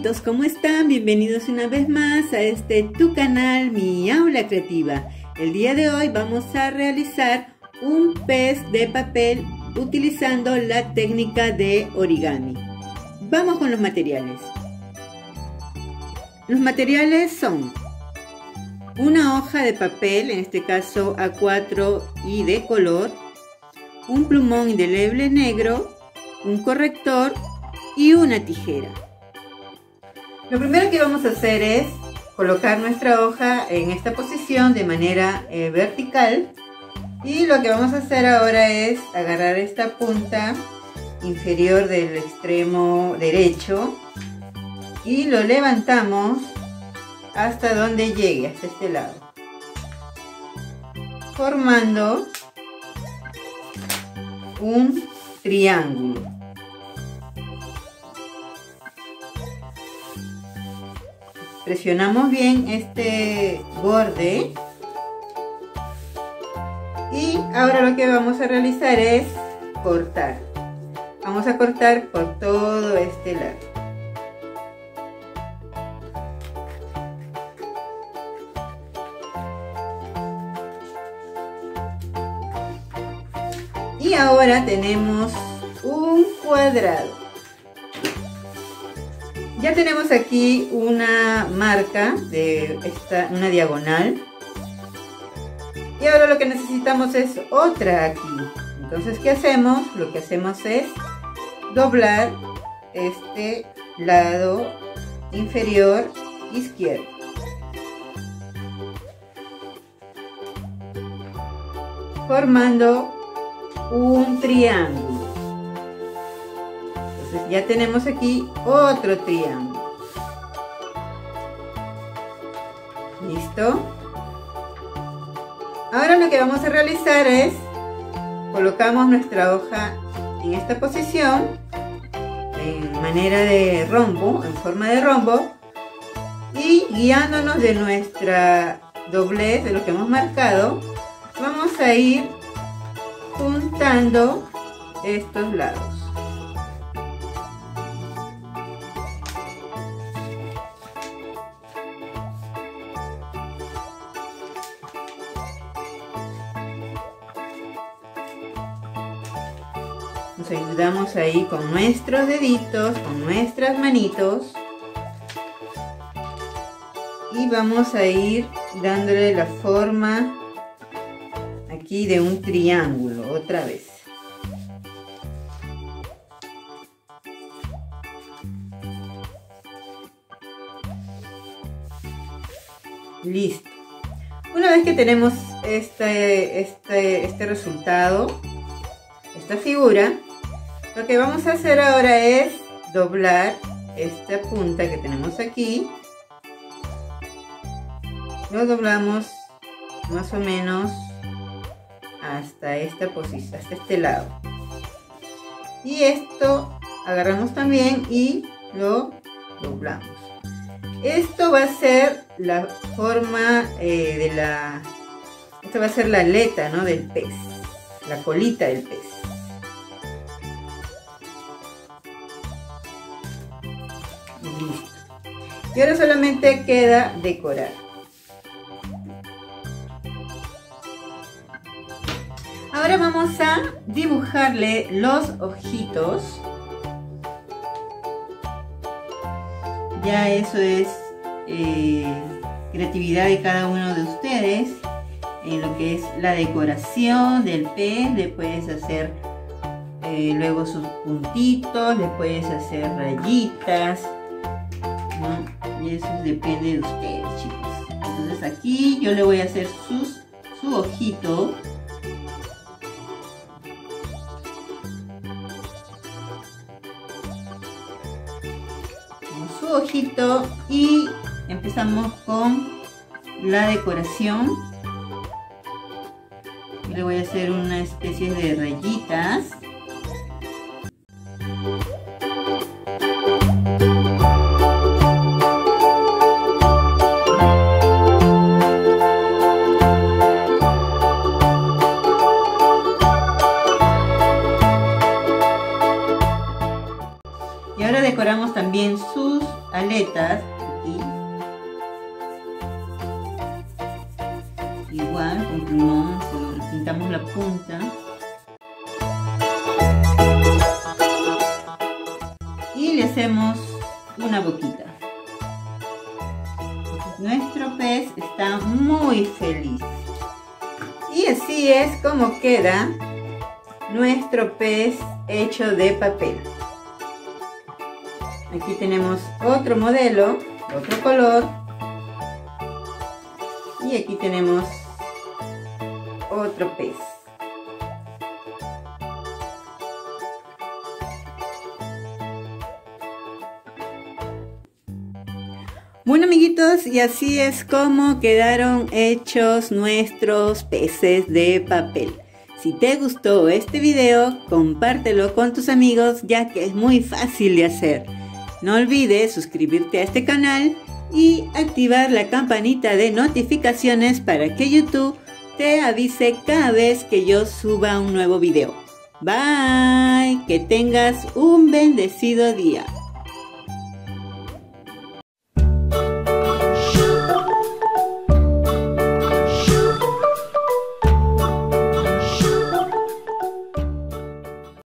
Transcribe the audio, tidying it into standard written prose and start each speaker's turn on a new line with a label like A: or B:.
A: amiguitos, ¿cómo están? Bienvenidos una vez más a tu canal, Mi Aula Creativa. El día de hoy vamos a realizar un pez de papel utilizando la técnica de origami. Vamos con los materiales. Los materiales son una hoja de papel, en este caso A4 y de color, un plumón indeleble negro, un corrector y una tijera. Lo primero que vamos a hacer es colocar nuestra hoja en esta posición de manera vertical, y lo que vamos a hacer ahora es agarrar esta punta inferior del extremo derecho y lo levantamos hasta donde llegue, hasta este lado, formando un triángulo. Presionamos bien este borde y ahora lo que vamos a realizar es cortar. Vamos a cortar por todo este lado. Y ahora tenemos un cuadrado. Ya tenemos aquí una marca de una diagonal. Y ahora lo que necesitamos es otra aquí. Entonces, ¿qué hacemos? Lo que hacemos es doblar este lado inferior izquierdo. Formando un triángulo. Entonces ya tenemos aquí otro triángulo. ¿Listo? Ahora lo que vamos a realizar es colocamos nuestra hoja en esta posición en manera de rombo, en forma de rombo, y guiándonos de nuestra doblez, de lo que hemos marcado, vamos a ir juntando estos lados. Nos ayudamos ahí con nuestros deditos, con nuestras manitos, y vamos a ir dándole la forma aquí de un triángulo otra vez. Listo. Una vez que tenemos este resultado, esta figura, lo que vamos a hacer ahora es doblar esta punta que tenemos aquí. Lo doblamos más o menos hasta esta posición, hasta este lado. Y esto agarramos también y lo doblamos. Esto va a ser la forma esta va a ser la aleta, ¿no?, del pez, la colita del pez. Listo. Y ahora solamente queda decorar. Ahora vamos a dibujarle los ojitos. Ya eso es creatividad de cada uno de ustedes. En lo que es la decoración del pez, le puedes hacer luego sus puntitos, le puedes hacer rayitas, ¿no? Y eso depende de ustedes, chicos. Entonces aquí yo le voy a hacer su ojito. Su ojito, y empezamos con la decoración. Le voy a hacer una especie de rayitas. Y ahora decoramos también sus aletas aquí. Igual con plumón, solo pintamos la punta. Y le hacemos una boquita. Nuestro pez está muy feliz. Y así es como queda nuestro pez hecho de papel. Aquí tenemos otro modelo, otro color. Y aquí tenemos otro pez. Bueno, amiguitos, y así es como quedaron hechos nuestros peces de papel. Si te gustó este video, compártelo con tus amigos, ya que es muy fácil de hacer. No olvides suscribirte a este canal y activar la campanita de notificaciones para que YouTube te avise cada vez que yo suba un nuevo video. Bye, que tengas un bendecido día.